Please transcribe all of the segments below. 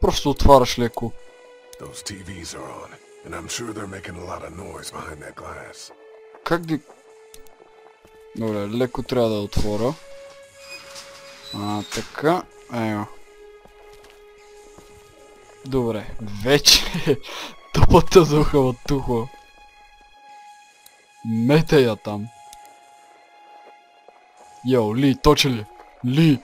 Просто отваряш леко. Those TVs are on, and I'm sure they're making a lot of noise behind that glass. Как ги... Добре, леко трябва да отворя. Така. Ево. Добре, вече тъпата духава тухо. Мете я там. Йо, Ли, точи ли? Ли!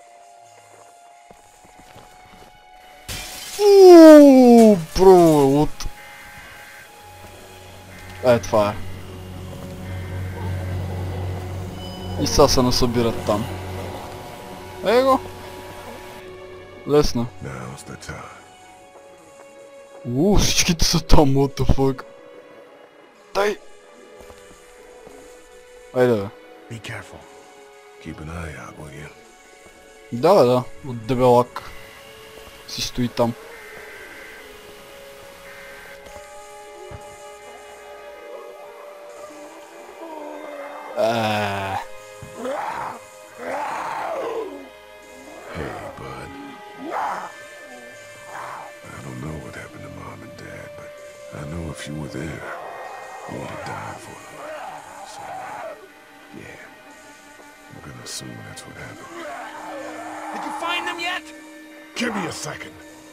Uuuu, бро, от... Това е. И сега се насъбират там. Его! Лесно. Всичките са там, what the fuck. Дай! Айде бе. Be careful. Keep an eye out, will you? Да, от дебелак. Си стои там. Hey, bud. I don't know what happened to Mom and Dad, but I know if you were there, you would have died for them. So, yeah. I'm gonna assume that's what happened. Did you find them yet? Give me a second.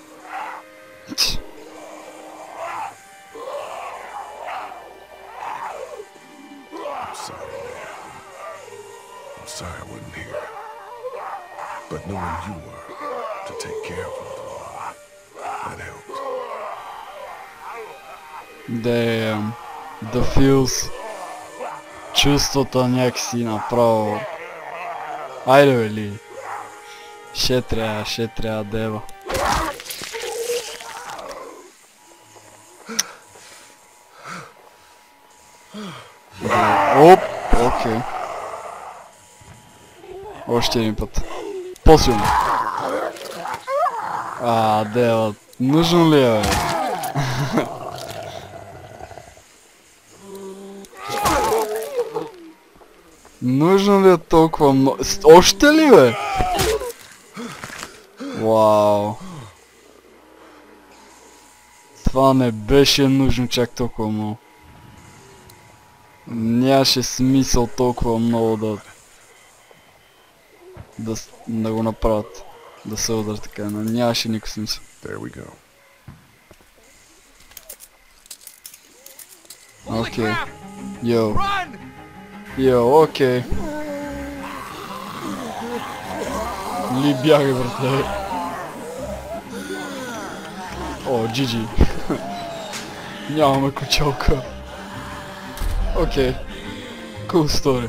I'm sorry, man. I'm sorry I wasn't here. But knowing you were to take care of them for me, that helped. Damn. The feels. Чувството някакси направо. Айде бе, Ли. Ще трябва дева. Оп, окей. Още един път. По-силно. Дева. Нужно ли е, бе? Нужно ли е толкова много? Още ли, бе? Вау. Това не беше нужно чак толкова много. Нямаше смисъл толкова много да го направят. Да се удар така, но нямаше никакъв смисъл. Окей. Йо, окей. Ли, бягай, брате. О, GG. Нямаме ключалка. Окей. Cool story.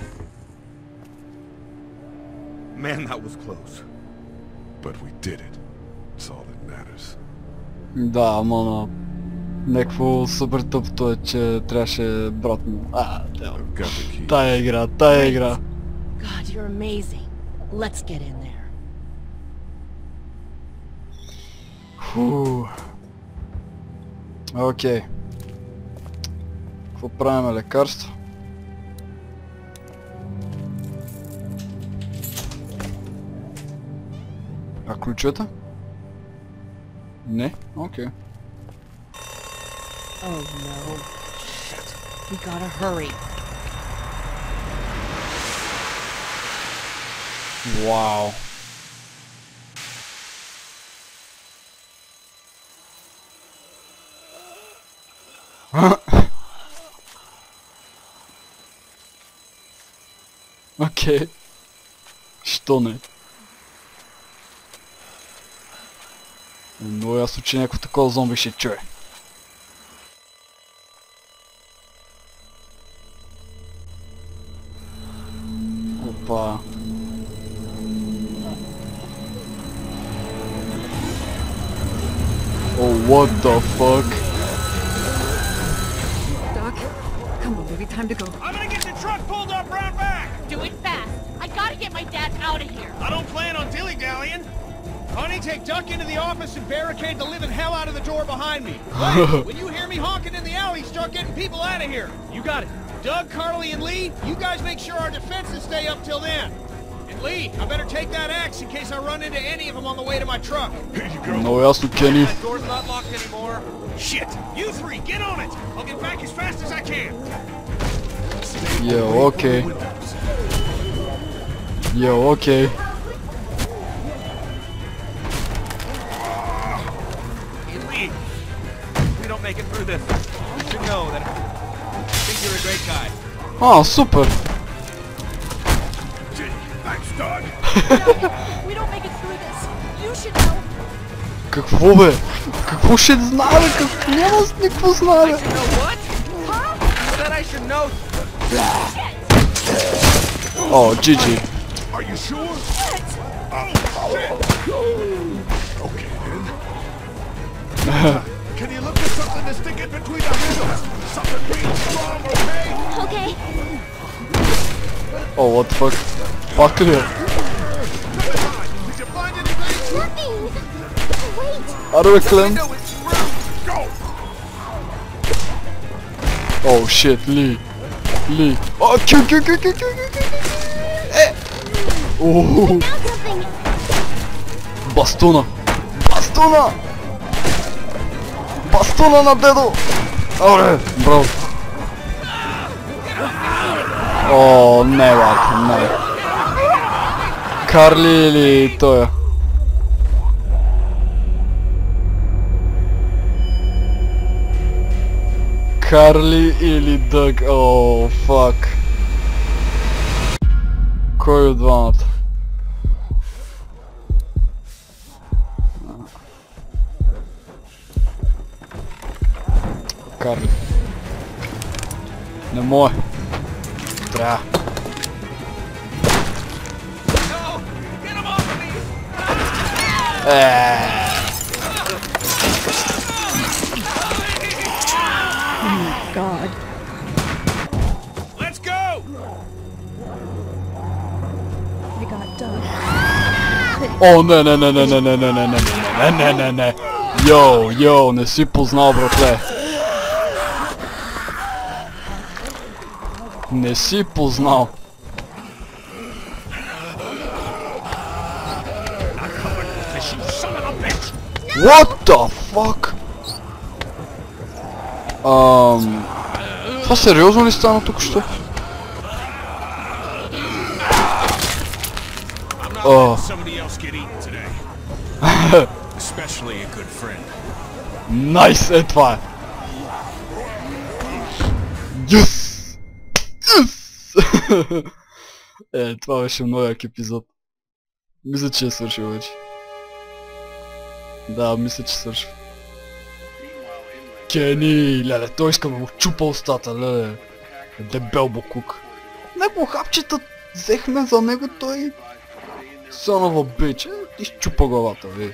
Man, that was close. But we did it. That's all that matters. Да, ама някакво супер тъпто е, че трябваше брат му. Тая игра. God, you're amazing. Let's get in there. Окей. Какво правим, лекарство? А ключата? Не? Окей. Oh no. Shit. We gotta hurry. Wow. Окей. Що не? Но ясно, че някакво такова зомби ще чуе. Опа. Oh, what the fuck? Doc, come on, baby, time to go. I'm gonna get the truck pulled up round back! Do it fast. I gotta get my dad out of here. I don't plan on dilly-dallying. Honey, take Duck into the office and barricade the living hell out of the door behind me. Right? When you hear me honking in the alley, start getting people out of here. You got it. Doug, Carly, and Lee, you guys make sure our defenses stay up till then. And Lee, I better take that axe in case I run into any of them on the way to my truck. Here you go. Много ясно, Кени. That door's not locked anymore. Shit! You three, get on it! I'll get back as fast as I can. Yo, окей. Yo, окей. Hey, Lee, if we don't make it through this, you should know that I think you're a great guy. А, супер. Thanks, Doug. If we don't make it through this, you should know. Какво бе? Какво ще знае? Няма никакво знае. You know what? You said I should know. О, GG. Are you sure? Okay, then. Can you look for something to stick in between the handles? Something real strong, okay? Okay. О, what the fuck? Пак ли? Did you find anything? Nothing. Wait. Аре, Клем. No, it's through. Go! О, shit, Ли. Ли. О, кю. Е! Ооо. Found something. Бастуна. Бастуна! Бастуна на дедо! Аре, браво. О, не, лак, не. Карли или тоя? Карли или Дъг? О, фак. Кой от двамата? Карли. Не може. Трябва. No! Get him off of me! God. Let's go! I got Doug. О, не. Йоу, не си познал, братле. Не си познал. What the fuck? Това сериозно ли стана тук що? Somebody else get eaten today. Especially a good friend. Найс, е това е. Yes! Това беше много як епизод. Мисля, че е свършил вече. Да, мисля, че свършил. Кени, леле, той иска да му чупа устата, леле. Дебел бокук. Него хапчета взехме за него, той... Сонова бича, изчупа главата, бе.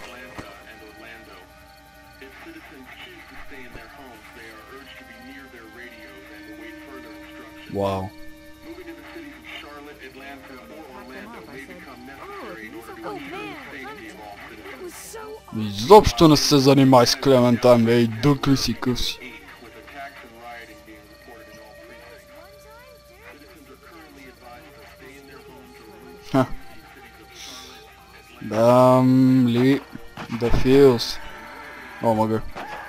Вау. Изобщо не се занимай с Клементайн, бе, и дъкли си къв си. Дам ли the feels? О, мага.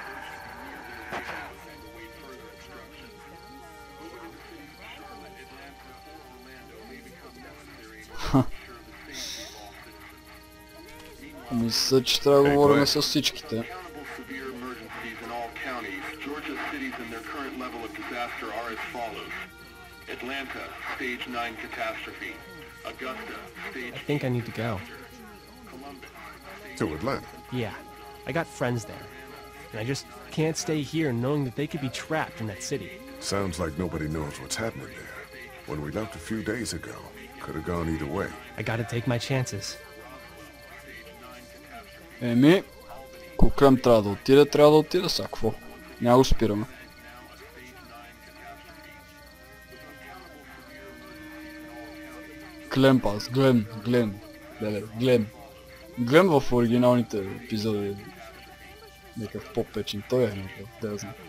Мисля, че трябва да говорим с всичките. Atlanta, stage 9 catastrophe. Augusta, stage... I think I need to go. To Atlanta. Yeah, I got friends there. And I just can't stay here knowing that they could be trapped in that city. Sounds like nobody knows what's happening there. When we left a few days ago, could have gone either way. I gotta take my chances. Еми, Клем трябва да отиде, сега какво? Няма го спираме. Глем пас, Глем. Глем в оригиналните епизоди. Някакъв по-печен, той е някакъв, да знам.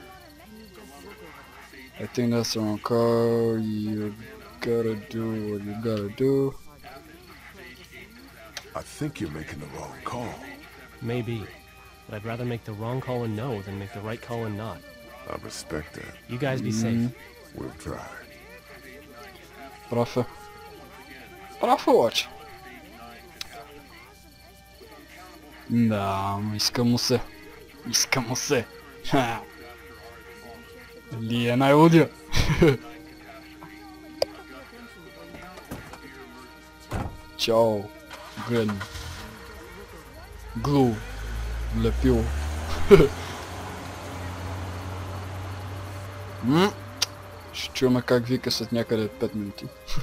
I think that's the wrong car, you gotta do what you gotta do. I think you're making the wrong call. Maybe. But I'd rather make the wrong call and know than make the right call and not. I respect that. You guys be safe. We'll try. Прав е. Прав е, обаче. Да, иска му се. Иска му се. Ха. Ли е най-лудия. Чао. Гън. Глу. Лепило. Ще чуваме как вика след някъде 5 минути.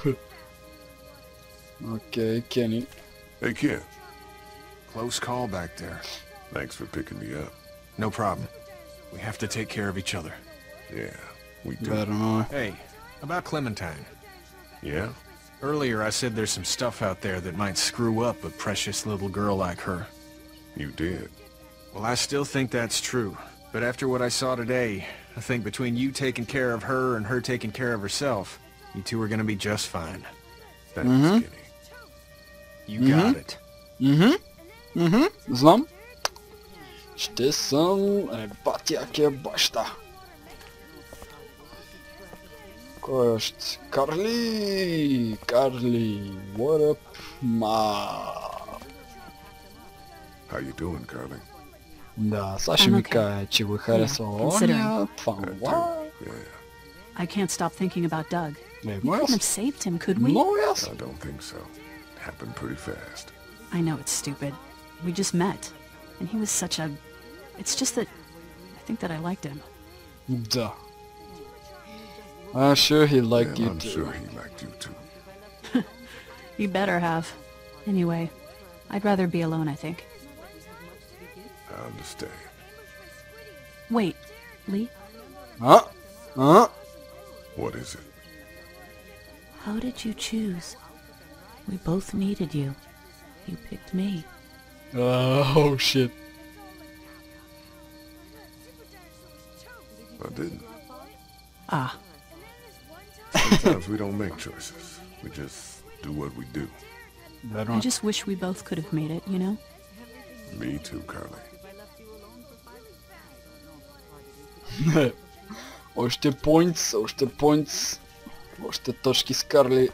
Окей, Кени. Hey, kid. Close call back there. Thanks for picking me up. No problem. We have to take care of each other. Yeah, we do. Верно е. Hey, about Clementine. Yeah? Earlier I said there's some stuff out there that might screw up a precious little girl like her. You did. Well, I still think that's true. But after what I saw today, I think between you taking care of her and her taking care of herself, you two are gonna be just fine. Thanks, Kenny. You got it. Знам. Ще съм батякия баща. Кой още? Карли! Карли! What up, ma? How you doing, Carly? Да, Саша ми каже, че го харесва оня, това Yeah. I can't stop thinking about Doug. Не, We много couldn't have ясно. saved him, could we? Много ясно. I don't think so. It happened pretty fast. I know it's stupid. We just met. And he was such a... It's just that... I think that I liked him. Да. I'm sure he liked Yeah, you I'm too. sure he liked you too. You better have. Anyway, I'd rather be alone, I think. I understand. Wait, Lee? What is it? How did you choose? We both needed you. You picked me. Oh shit. I didn't. Ah, Sometimes we don't make choices. We just do what we do. Верно. I just wish we both could have made it, you know? Me too, Carly. Още points, още points. Още точки с Карли.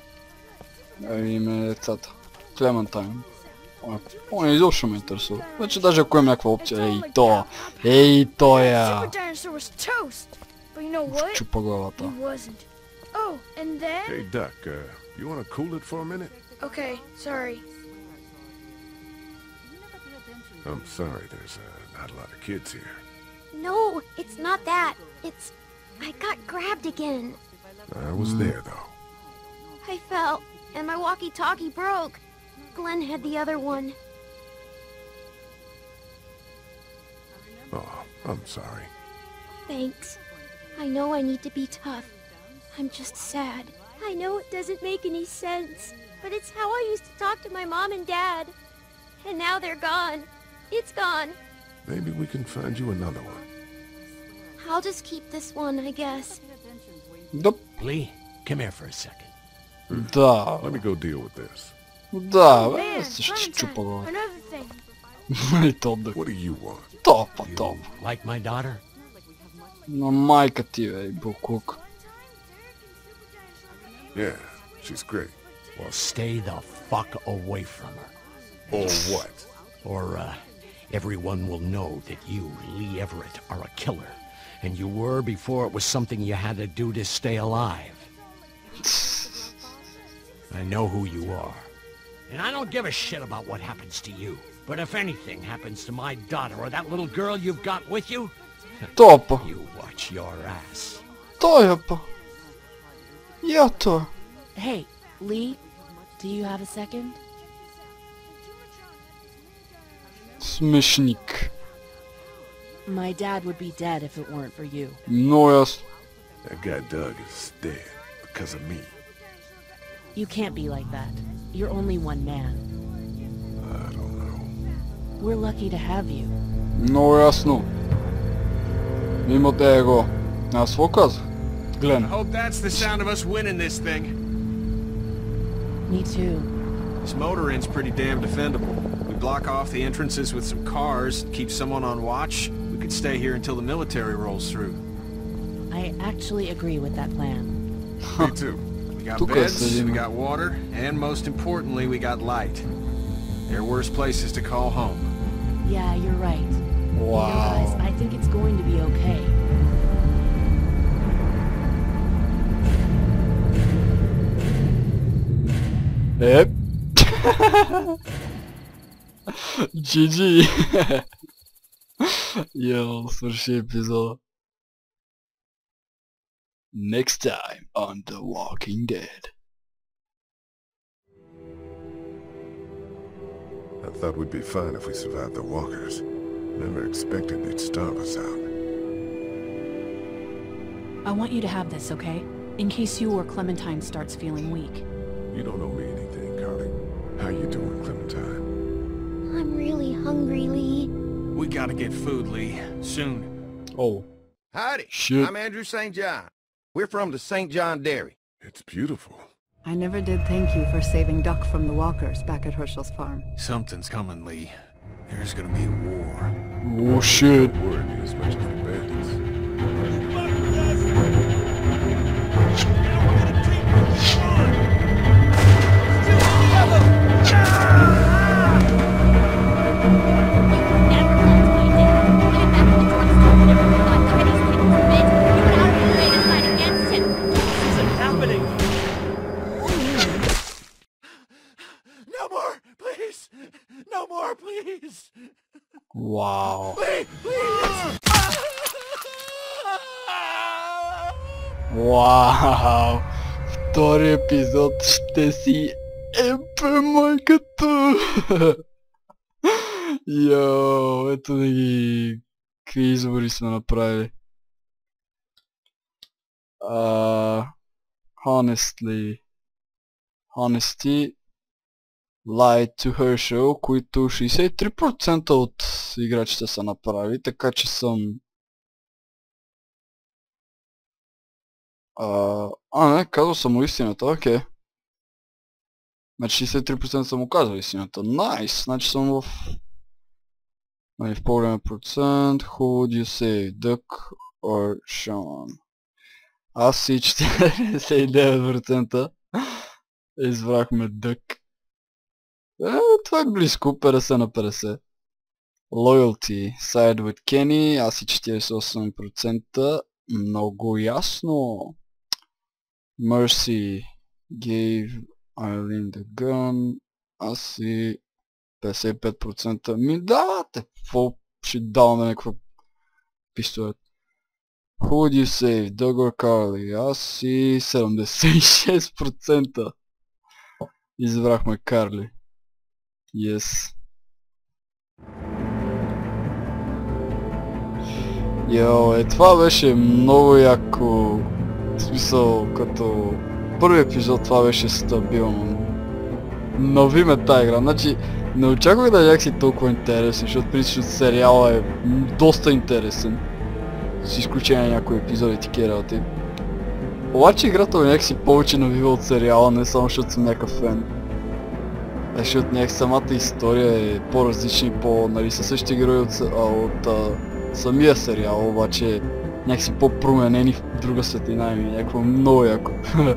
Име децата. Клементайн. Он изобщо ме интересува. Вече даже ако има някаква опция. Ей то! Ей тоя! Super Dinosaur was toast. But you know what? Чупа главата. He wasn't. Oh, and then? Hey, Duck, you want to cool it for a minute? Okay, sorry. I'm sorry, there's not a lot of kids here. No, it's not that. It's... I got grabbed again. I was there, though. I fell, and my walkie-talkie broke. Glenn had the other one. Oh, I'm sorry. Thanks. I know I need to be tough. I'm just sad. I know it doesn't make any sense, but it's how I used to talk to my mom and dad. And now they're gone. It's gone. Maybe we can find you another one. I'll just keep this one, I guess. Да, Lee, come here for a second. да, Let me go deal with this. да, Man, бе, ще чупа главата. Clementine, another thing. И то да. What do you want? Топа, You топ. like my daughter? На майка ти, бе, буклук. Yeah, she's great. Well, stay the fuck away from her. Or what? Or, everyone will know that you, Lee Everett, are a killer. And you were before it was something you had to do to stay alive. I know who you are. And I don't give a shit about what happens to you. But if anything happens to my daughter or that little girl you've got with you, Топа. you watch your ass. Той е па. Я той. Hey, Lee, do you have a second? Смешник. My dad would be dead if it weren't for you. Много ясно. That guy Doug is dead because of me. You can't be like that. You're only one man. I don't know. We're lucky to have you. Много ясно. Имате го. Аз какво казах? I Глен. hope that's the sound of us winning this thing. Me too. This motor inn's pretty damn defendable. We block off the entrances with some cars, keep someone on watch. We could stay here until the military rolls through. I actually agree with that plan. Me too. We got beds, we got water, and most importantly, we got light. There are worse places to call home. Yeah, you're right. Wow. You know, guys, I think it's going to be okay. Yep. GG. Yo, свърши епизода. Next time on The Walking Dead. I thought we'd be fine if we survived the walkers. Never expected they'd starve us out. I want you to have this, okay? In case you or Clementine starts feeling weak. You don't owe me anything, Carly. How you doing, Clementine? I'm really hungry, Lee. We gotta get food, Lee. Soon. Oh. Howdy. Shit. I'm Andrew St. John. We're from the St. John Dairy. It's beautiful. I never did thank you for saving Duck from the walkers back at Herschel's farm. Something's coming, Lee. There's gonna be a war. Oh shit. Don't worry me as much as the bandits. Wow. Вау! Втори епизод ще си епе майката! Йоу, ето да ги... Какви избори сме направили. Honesty, Lie to Herschel, които 63% от играчите са направили, така че съм... не, казал съм му истината, окей. Значи 63% съм му казал истината. Найс! Значи съм в... в по-голям процент. Who would you say? Duck or Sean? Аз си 49% избрахме Duck. Това е близко, 50 на 50. Loyalty, side with Kenny, аз и 48%. Много ясно. Mercy, gave Eileen the gun, аз и 55%. Ми давате, какво ще даваме някаква пистолет. Who would you save, Doug or Carly? Аз и 76%. Избрахме Карли. Yes. Йо, това беше много яко. В смисъл, като първи епизод това беше стабилно. Новиме тази игра, значи не очаквах да е някакси толкова интересен, защото принципно сериала е доста интересен. С изключение на някои епизоди и такива работи. Обаче играта е някакси повече навива от сериала, не само защото съм някакъв фен. Защото някак самата история е по-различна и нали, със същите герои от самия сериал, обаче някакси по-променени в друга светлина и някакво много яко.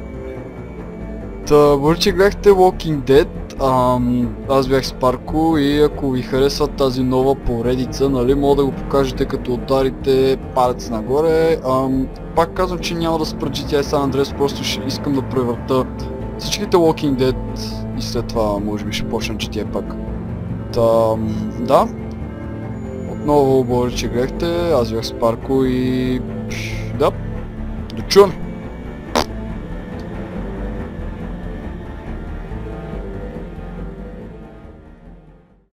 Може, че гледахте Walking Dead, аз бях с Парко и ако ви харесва тази нова поредица, нали, мога да го покажете като ударите палец нагоре. Пак казвам, че няма да спра GTA San Andreas, просто ще искам да превърта всичките Walking Dead и след това може би ще почна GTA пак. Да. Отново благодаря, че гледахте, аз бях с Парко и... да, до чуване!